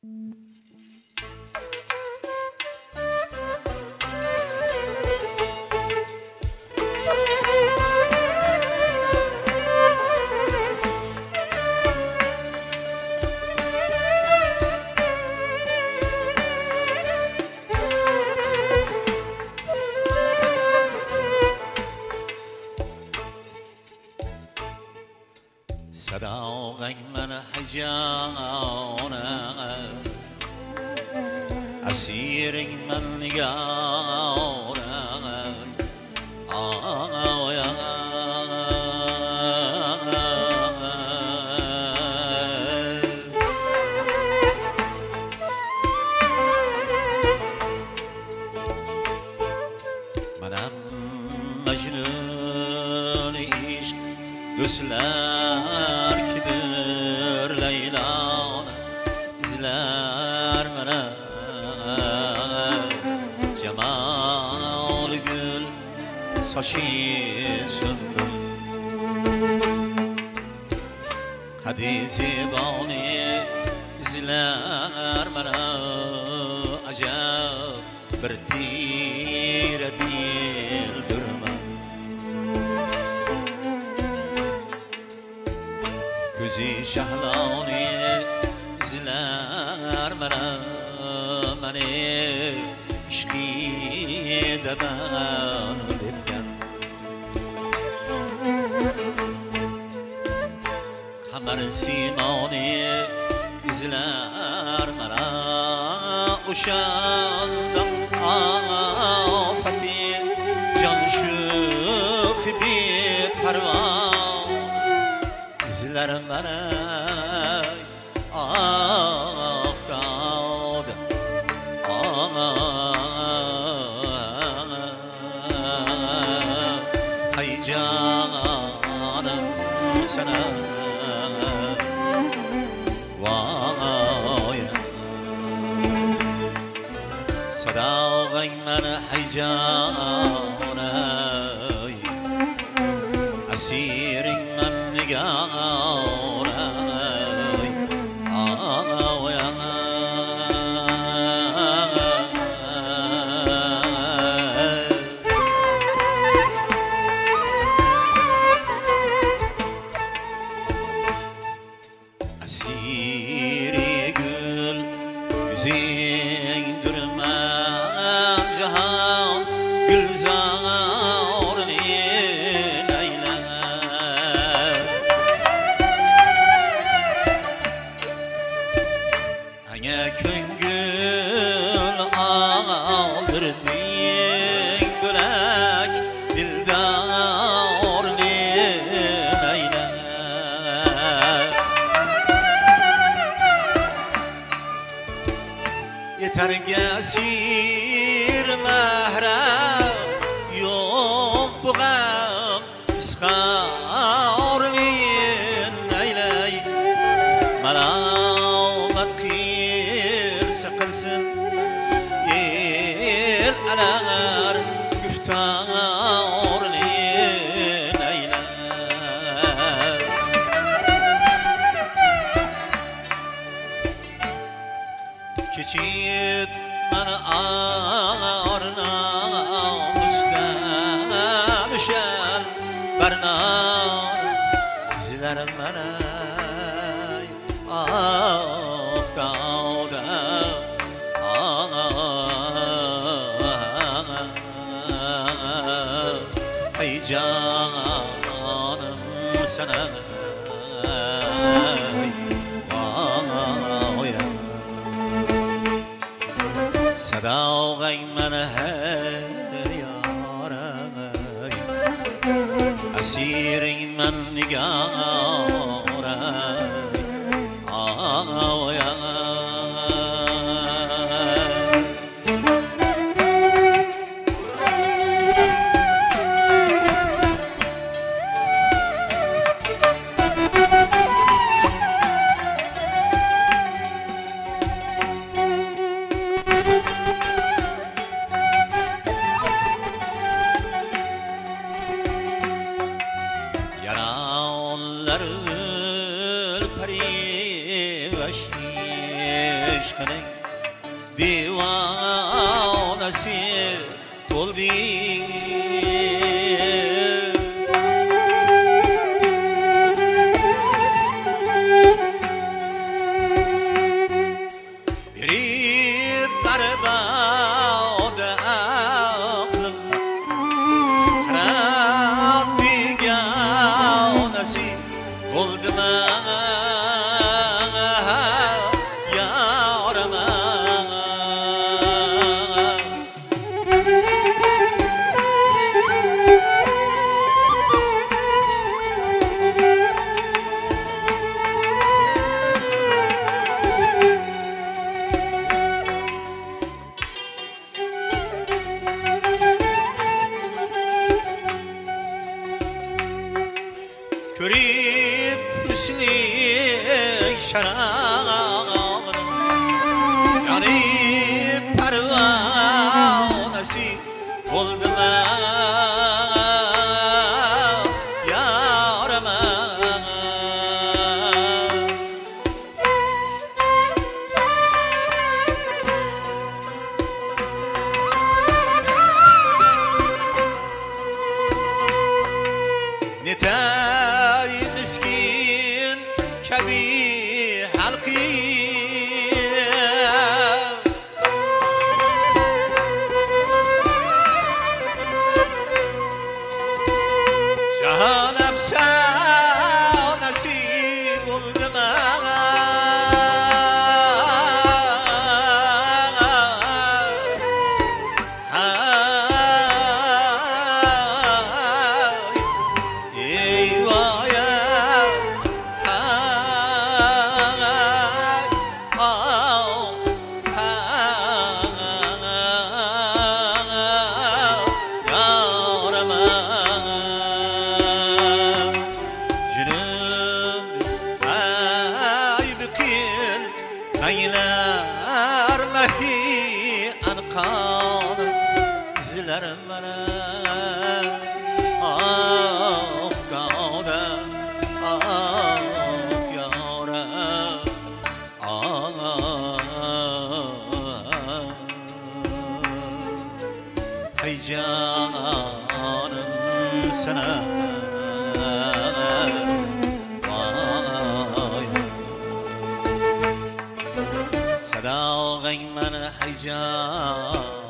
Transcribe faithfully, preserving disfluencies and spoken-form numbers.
صداقك من حجانه أسير من نقاره آه يا منم مجنون عشق دوستlar kidir Leyla'nı izler mene Cemal gül saçı sümbül Kadi zibani izler mene acab bir tire dildirme Gözü şahlani izler mene meni işki de ben etken Kamer simani izler mene uşandım afeti can şuh bir pervan izler mene ah dağd ah hay canım sana vay صداقك من حجانه أسير من نقاره آه يا أسير gül yüzün durmaz cihan gülzar Leyla Hanya köngül aldırdın bölek dildar Leyla Yeter gesir mehrem yok bu gam iskar Leyla'y Melamet kılsa kılsın yel alar güftar Leyla Keçit bana ağrına müstemişel bernar izlerim bana ah dağda ah hey canım sana صداقك من هر ياري أسير من نقاره آه يا yaralar عشقنی دیوانسی بودی برید بر باد عقلم خرد بیگانسی بودم körüp hüsnü şarağını yanıp pervanesi oldum yarama نتاي مسكين كبير حلقي جهان أبسا نسيب الدماء Aylar mahi anqan zilar mana ah qada ah yara ah hay canım sana صداقي من حجاب